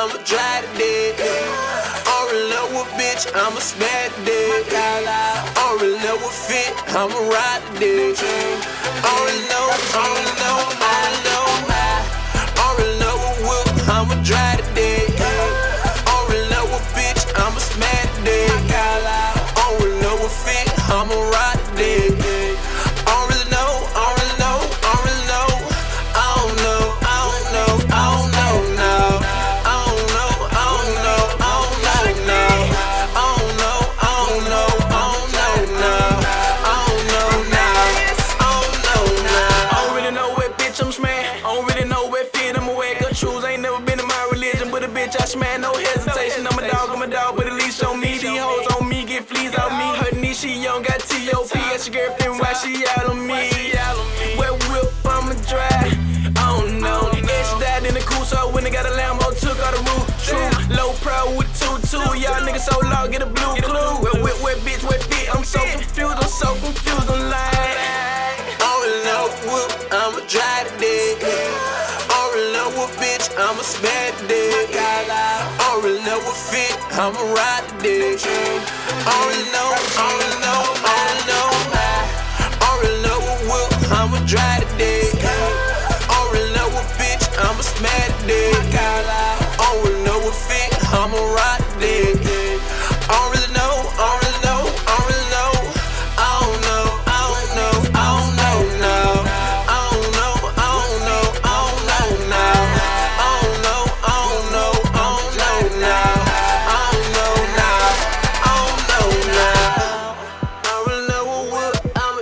I'ma drive today. Don't really know what bitch, I'ma smash today. Don't really know what fit, I'ma ride today. Don't really know, don't really know, don't really know. Don't really know what whip, I'ma drive today. Don't really know what bitch, I'ma smash today. Don't really know what fit, I'ma ride today. Don't really know, don't really know, don't really know. I don't know, I don't know, I don't know now. I don't know, I don't know, I don't know now. I don't know, I don't know, I don't know now. I don't know now, I don't know now. I don't really know what bitch I'm smash. I don't really know what fit I'm away. Cause shoes ain't never been in my religion, but a bitch I smash, no hesitation. I'm a dog, but at least on me. These hoes on me, get fleas on me. Her niece, she young, got T.O.P. That's your girlfriend, why she out on me? Wet whip, I'ma drive, I don't know. And she died in the cool, so when they got a Lambo, took all the root. True, low pro with 2-2. Y'all niggas so low, get a blue clue. Wet bitch, wet fit, I'm so confused, I'm lying. Don't really know what I'ma drive today. Don't really know what bitch, I'ma smash today. Don't really know what fit, I'ma ride today. Don't really know, don't really know, don't really know. Don't really know what whip, I'ma drive today. Don't really know what bitch, I'ma smash today. Don't really know what fit, I'ma ride today. Don't really know, don't really know, don't really know. I don't know, I don't know, I don't know now. I don't know, I don't know, I don't know now. I don't know, I don't know, I don't know now. I don't know now, I don't know now. I don't really know what whip I'ma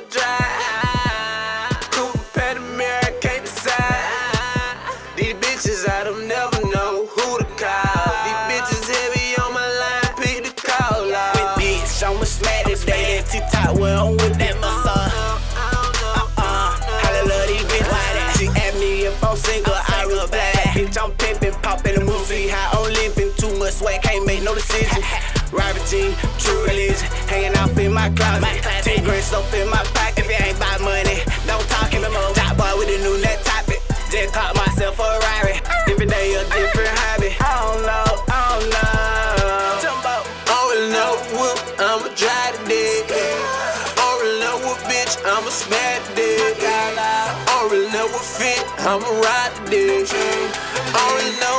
drive. Coupe, Panamera, I can't decide. These bitches, I don't never know who to call. These bitches heavy on my line, pick the call out. With bitch, I'ma smash today. TikTok, well, I'm with that muscle. Holla love these bitch like that. She asked me if I'm single, I reply. Bitch, I'm pimpin', poppin' the movie. How I'm living, too much swag, can't make no decision. Robert G, true religion, hanging out in my closet. 10 grand stuff in my pocket. If it ain't about money, don't talk in the mo. Top boy with a new net topic. Just caught myself a Ferrari. Different day, a different hobby. I don't know, I don't know. Jumbo. Don't really know what I'ma drive today. Don't really know what bitch, I'ma smash today. Don't really know what fit, I'ma ride today. Don't really know,